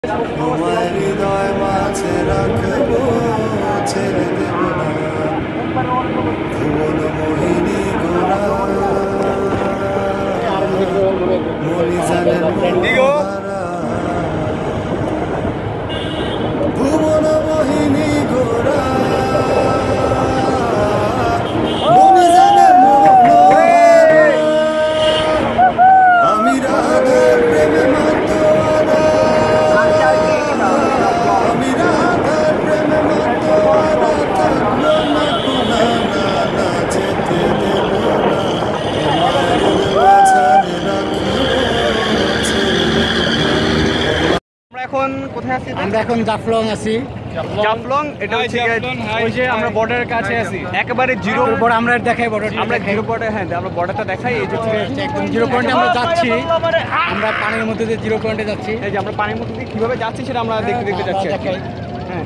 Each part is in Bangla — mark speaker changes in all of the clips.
Speaker 1: তোমার হৃদয় মাঝে রাখবো, ছেড়ে দেব না। ভুবন মোহিনী গোরা মরিজানের মনোহারা, ভুবন মোহিনী গোরা মরিজানের মনোহারা। আমি রাধার প্রেমে মাতোয়ারা, আমি রাধার প্রেমে মাতোয়ারা। থাকলো না কোনা না না, যেতে দেব না।
Speaker 2: আমরা এখন কোথায় আছি?
Speaker 3: আমরা এখন জাফলং আছি।
Speaker 2: জাফলং, এটা হচ্ছে ওই যে আমরা বর্ডারের কাছে আছি, একেবারে জিরো
Speaker 3: বর্ডার। আমরা দেখাই বর্ডার,
Speaker 2: আমরা জিরো পয়েন্টে, হ্যাঁ আমরা বর্ডারটা দেখাই। এই যে
Speaker 3: একদম জিরো পয়েন্টে আমরা যাচ্ছি। আমরা পানির মধ্যে দিয়ে জিরো পয়েন্টে যাচ্ছি।
Speaker 2: এই যে আমরা পানির মধ্যে দিয়ে কিভাবে যাচ্ছি সেটা আমরা দেখতে দেখতে যাচ্ছি। হ্যাঁ,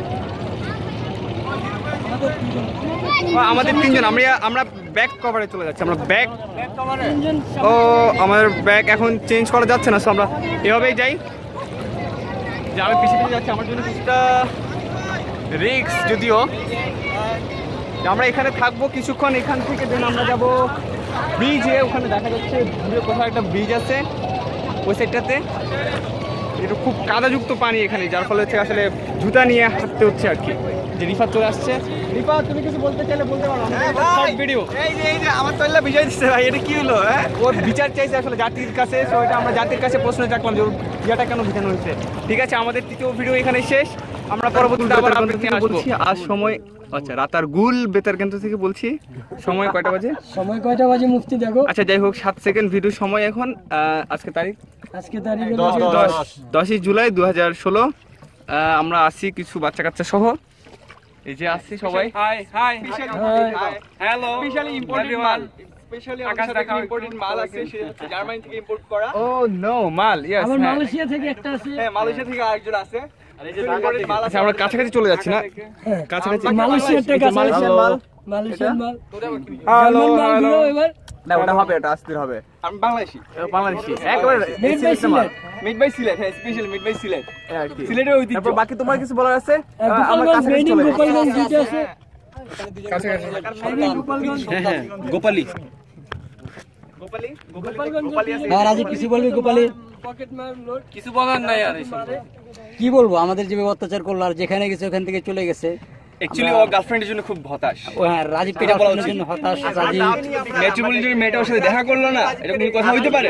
Speaker 2: আমাদের তিনজন, আমরা ব্যাক কভারে চলে যাচ্ছি। আমরা ব্যাক কভারে, ও আমাদের ব্যাগ এখন চেঞ্জ করা যাচ্ছে না, সো আমরা এভাবেই যাই। যে আমি পিছিয়ে যাচ্ছি, আমার জন্য কিছুটা রিস্ক যদিও। আমরা এখানে থাকবো কিছুক্ষণ, এখান থেকে দেন আমরা যাবো ব্রিজে। ওখানে দেখা যাচ্ছে দূরে কোথাও একটা ব্রিজ আছে ওই সাইডটাতে। এটা খুব কাদাযুক্ত পানি এখানে, যার ফলে হচ্ছে আসলে জুতা নিয়ে হাঁটতে হচ্ছে আর কি। যে রিফাত চলে আসছে। রিফাত, তুমি কিছু বলতে চাইলে বলতে পারো। ভিডিও এই যে আমার তল্লা বিজয় দিচ্ছে ভাই, এটা কি হলো? ওর বিচার চাইছে আসলে জাতির কাছে, সো এটা আমরা জাতির কাছে প্রশ্ন রাখলাম যে ওর বিয়াটা কেন ভিজানো হয়েছে। ঠিক আছে, আমাদের তৃতীয় ভিডিও এখানে শেষ। আমরা পরবর্তীতে আবার বলছি। আজ সময়, আচ্ছা রাতারগুল বেতার কেন্দ্র থেকে বলছি। সময় কয়টা বাজে?
Speaker 3: সময় কয়টা বাজে মুফতি দেখো।
Speaker 2: আচ্ছা যাই হোক, 7 সেকেন্ড ভিডিও সময় এখন। আজকে তারিখ 10ই জুলাই 2016। আমরা আসি কিছু বাচ্চা কাচ্চা সহ। এই যে আসছি সবাই। Hi hi hello, specially imported মাল, স্পেশালি আকাশ থেকে ইম্পোর্টেড মাল আছে, জার্মানি থেকে ইম্পোর্ট করা। ও নো, মাল, ইয়েস। আমার মালয়েশিয়া থেকে একটা আছে। হ্যাঁ, মালয়েশিয়া থেকে আরেকজন আছে। আর এই যে ইম্পোর্টেড মাল আছে। আমরা কাছাকাছি চলে যাচ্ছি না? কাছাকাছি মালয়েশিয়া থেকে মালয়েশিয়ান মাল, মালয়েশিয়ান মাল। হ্যালো হ্যালো, এবার না ওটা হবে, এটা আসতে হবে। আমি বাংলাদেশি একবারে মিড বাই সিলেট। হ্যাঁ, স্পেশাল মিড বাই সিলেট। সিলেটের ঐতিহ্য। তারপর বাকি তোমার কিছু বলার আছে? আমার কাছে চলে গোপালগঞ্জ দুটো আছে কাছাকাছি। হ্যাঁ গোপালি আছে।
Speaker 3: আর আজ কিছু বলবি গোপালি?
Speaker 2: পকেট মার লোড কিছু বলার নাই। আর
Speaker 3: কি বলবো, আমাদের যেভাবে অত্যাচার করলো, আর যেখানে গেছে ওখান থেকে চলে গেছে।
Speaker 2: অ্যাকচুয়ালি ও গার্লফ্রেন্ডের জন্য খুব হতাশ।
Speaker 3: হ্যাঁ, রাজীব পেটা বলার জন্য হতাশ। রাজীব
Speaker 2: ম্যাট্রিমোনির জন্য মেয়েটার সাথে দেখা করলো না, এটা কোনো কথা হইতে পারে?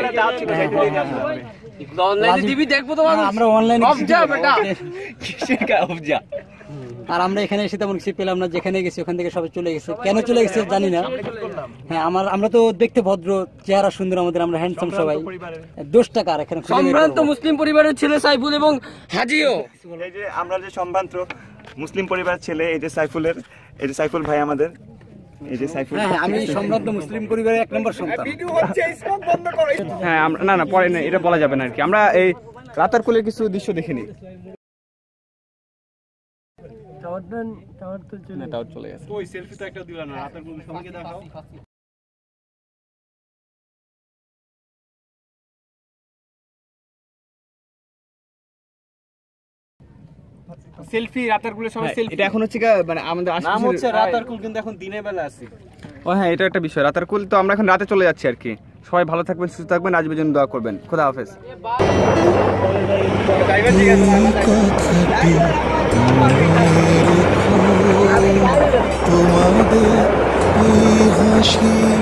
Speaker 2: অনলাইনে দিবি, দেখবো তো
Speaker 3: আমরা অনলাইনে
Speaker 2: অবজা বেটা, কিসের কা অবজা।
Speaker 3: আর আমরা এখানে এসে তেমন কিছু পেলাম না। যেখানে গেছি ওখান থেকে সবাই চলে গেছে। কেন চলে গেছে জানি না। হ্যাঁ, আমরা তো দেখতে ভদ্র, চেহারা সুন্দর আমাদের, আমরা হ্যান্ডসাম সবাই। 10 টাকা আর এখানে
Speaker 2: সম্ভ্রান্ত মুসলিম পরিবারের ছেলে সাইফুল এবং হাজিও।
Speaker 4: এই যে আমরা যে সম্ভ্রান্ত মুসলিম পরিবারের ছেলে, এই যে সাইফুলের, এই যে সাইফুল ভাই আমাদের, এই যে সাইফুল।
Speaker 3: হ্যাঁ, আমি সম্ভ্রান্ত মুসলিম পরিবারের 1 নম্বর সন্তান।
Speaker 2: হ্যাঁ, আমরা না পরে না, এটা বলা যাবে না আর কি। আমরা এই রাতারকুলের কিছু দৃশ্য দেখে নিই। টাওয়ার চলে গেছে। ওই সেলফি তো একটা দিলা না, রাতারকুল সবাইকে দেখাও। সেলফি রাতারকুলের সবাই সেলফি। এটা এখন হচ্ছে মানে আমাদের নাম হচ্ছে রাতারকুল, কিন্তু এখন দিনের বেলা আছে। ও হ্যাঁ, এটা একটা বিষয়। রাতারকুল তো আমরা এখন রাতে চলে যাচ্ছি আর কি। সবাই ভালো থাকবেন, সুস্থ থাকবেন, আজকের জন্য দোয়া করবেন। খোদা হাফেজ।
Speaker 1: তোমাদের এই হাসি